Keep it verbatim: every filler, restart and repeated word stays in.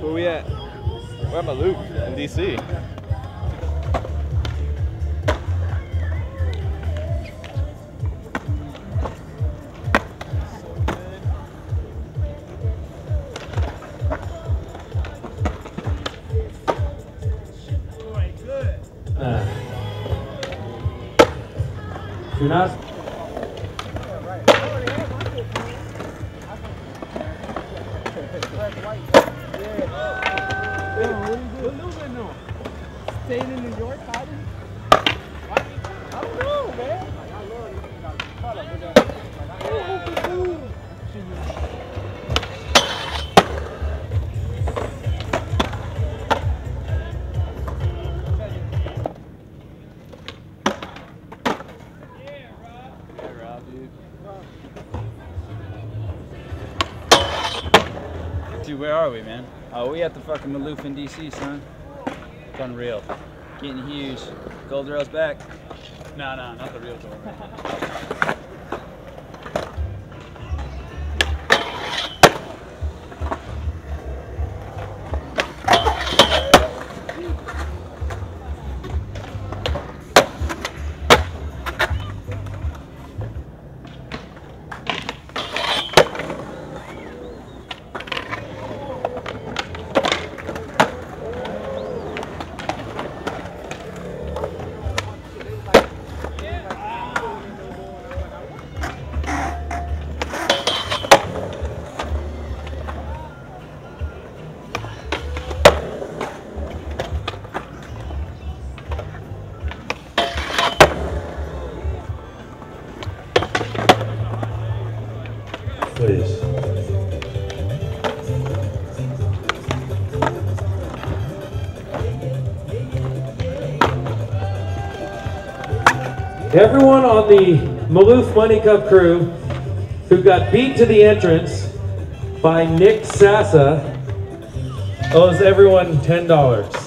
Where we at? We're at Maloof in D C. Uh, you're not. Staying in New York, hiding? I don't know, man. I love it. Hold up, Yeah, Rob, dude. Dude, where are we, man? Oh, we at the fucking Maloof in D C, son. It's unreal. Getting huge. Gold rail's back. No, no, not the real gold rail. Please. Everyone on the Maloof Money Cup crew who got beat to the entrance by Nick Sassa owes everyone ten dollars.